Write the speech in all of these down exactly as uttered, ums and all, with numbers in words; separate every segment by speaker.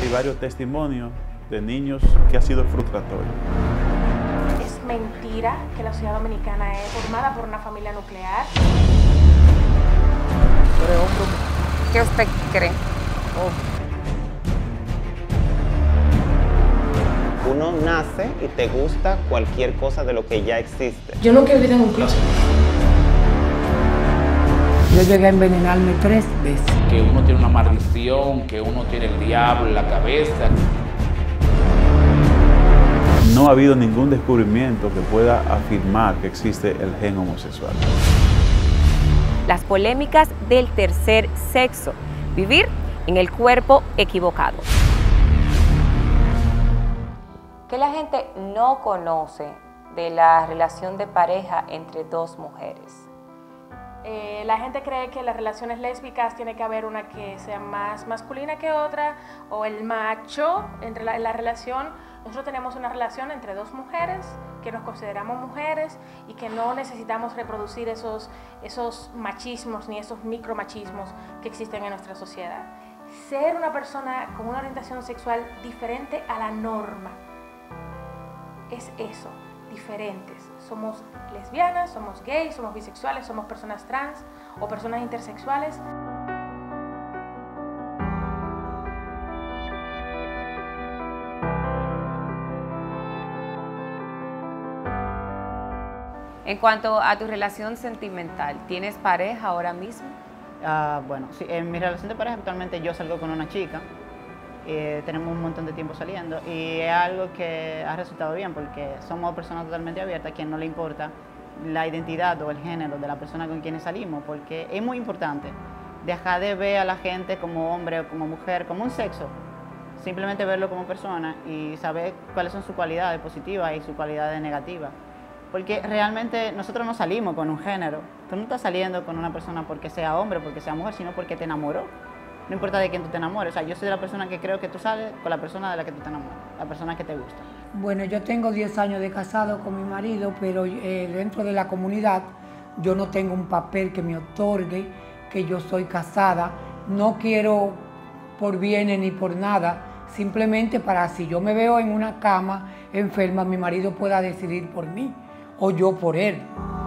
Speaker 1: hay varios testimonios de niños que ha sido frustratorio.
Speaker 2: Es mentira que la sociedad dominicana es formada por una familia nuclear.
Speaker 3: ¿Qué usted cree?
Speaker 4: Uno nace y te gusta cualquier cosa de lo que ya existe.
Speaker 2: Yo no quiero vivir en un closet.
Speaker 5: Yo llegué a envenenarme tres veces.
Speaker 6: Que uno tiene una maldición, que uno tiene el diablo en la cabeza.
Speaker 1: No ha habido ningún descubrimiento que pueda afirmar que existe el gen homosexual.
Speaker 3: Las polémicas del tercer sexo. Vivir en el cuerpo equivocado. ¿Qué la gente no conoce de la relación de pareja entre dos mujeres?
Speaker 2: Eh, la gente cree que las relaciones lésbicas tiene que haber una que sea más masculina que otra, o el macho entre la, en la relación. Nosotros tenemos una relación entre dos mujeres, que nos consideramos mujeres y que no necesitamos reproducir esos, esos machismos ni esos micromachismos que existen en nuestra sociedad. Ser una persona con una orientación sexual diferente a la norma es eso, diferentes. Somos lesbianas, somos gays, somos bisexuales, somos personas trans o personas intersexuales.
Speaker 3: En cuanto a tu relación sentimental, ¿tienes pareja ahora mismo?
Speaker 7: Uh, bueno, sí, en mi relación de pareja actualmente yo salgo con una chica. Eh, tenemos un montón de tiempo saliendo y es algo que ha resultado bien porque somos personas totalmente abiertas a quien no le importa la identidad o el género de la persona con quien salimos, porque es muy importante dejar de ver a la gente como hombre o como mujer, como un sexo, simplemente verlo como persona y saber cuáles son sus cualidades positivas y sus cualidades negativas, porque realmente nosotros no salimos con un género. Tú no estás saliendo con una persona porque sea hombre o porque sea mujer, sino porque te enamoró. No importa de quién tú te enamores. O sea, yo soy de la persona que creo que tú sales con la persona de la que tú te enamoras, la persona que te gusta.
Speaker 5: Bueno, yo tengo diez años de casado con mi marido, pero eh, dentro de la comunidad yo no tengo un papel que me otorgue que yo soy casada. No quiero por bienes ni por nada, simplemente para si yo me veo en una cama enferma, mi marido pueda decidir por mí o yo por él.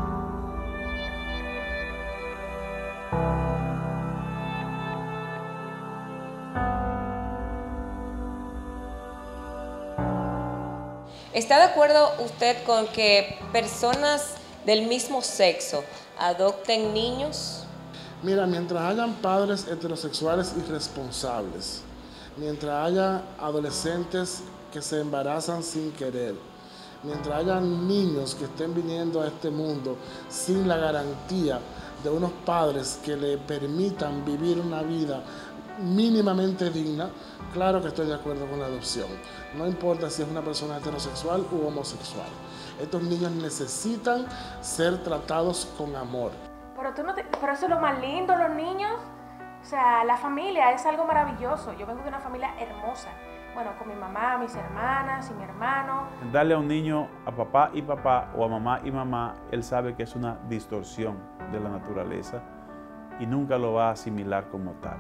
Speaker 3: ¿Está de acuerdo usted con que personas del mismo sexo adopten niños?
Speaker 8: Mira, mientras hayan padres heterosexuales irresponsables, mientras haya adolescentes que se embarazan sin querer, mientras haya niños que estén viniendo a este mundo sin la garantía de unos padres que le permitan vivir una vida mínimamente digna, claro que estoy de acuerdo con la adopción. No importa si es una persona heterosexual u homosexual. Estos niños necesitan ser tratados con amor.
Speaker 2: Pero, tú no te, pero eso es lo más lindo, los niños. O sea, la familia es algo maravilloso. Yo vengo de una familia hermosa. Bueno, con mi mamá, mis hermanas y mi hermano.
Speaker 1: Darle a un niño a papá y papá o a mamá y mamá, él sabe que es una distorsión de la naturaleza y nunca lo va a asimilar como tal.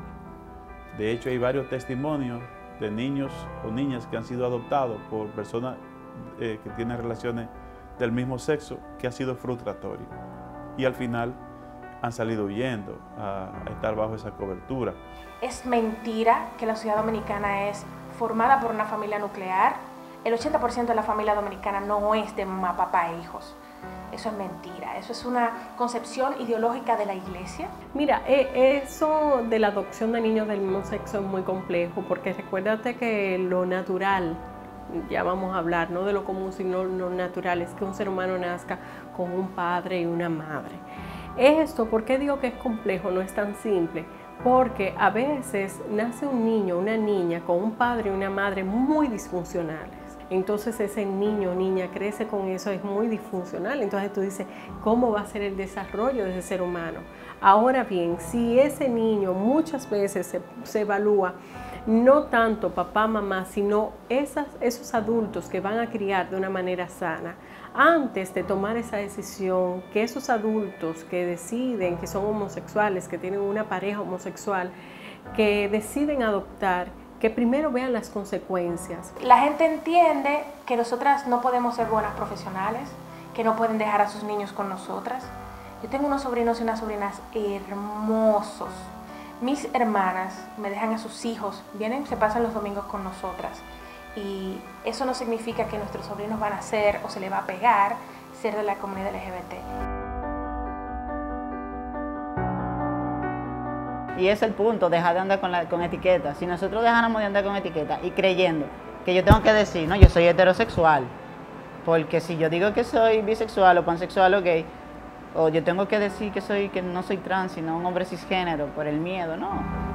Speaker 1: De hecho, hay varios testimonios de niños o niñas que han sido adoptados por personas eh, que tienen relaciones del mismo sexo, que ha sido frustratorio. Y al final han salido huyendo a, a estar bajo esa cobertura.
Speaker 2: Es mentira que la sociedad dominicana es formada por una familia nuclear. El ochenta por ciento de la familia dominicana no es de mamá, papá e hijos. Eso es mentira, eso es una concepción ideológica de la iglesia.
Speaker 9: Mira, eh, eso de la adopción de niños del mismo sexo es muy complejo, porque recuérdate que lo natural, ya vamos a hablar, no de lo común, sino lo natural, es que un ser humano nazca con un padre y una madre. Esto, ¿por qué digo que es complejo? No es tan simple, porque a veces nace un niño, una niña, con un padre y una madre muy disfuncionales. Entonces ese niño o niña crece con eso, es muy disfuncional. Entonces tú dices, ¿cómo va a ser el desarrollo de ese ser humano? Ahora bien, si ese niño muchas veces se, se evalúa, no tanto papá, mamá, sino esas, esos adultos que van a criar de una manera sana, antes de tomar esa decisión, que esos adultos que deciden que son homosexuales, que tienen una pareja homosexual, que deciden adoptar, que primero vean las consecuencias.
Speaker 2: La gente entiende que nosotras no podemos ser buenas profesionales, que no pueden dejar a sus niños con nosotras. Yo tengo unos sobrinos y unas sobrinas hermosos. Mis hermanas me dejan a sus hijos, vienen, se pasan los domingos con nosotras. Y eso no significa que nuestros sobrinos van a ser o se les va a pegar ser de la comunidad L G B T.
Speaker 7: Y es el punto, dejar de andar con, la, con etiquetas. Si nosotros dejáramos de andar con etiquetas y creyendo que yo tengo que decir, no, yo soy heterosexual, porque si yo digo que soy bisexual o pansexual o gay, o yo tengo que decir que soy que no soy trans, sino un hombre cisgénero por el miedo, no.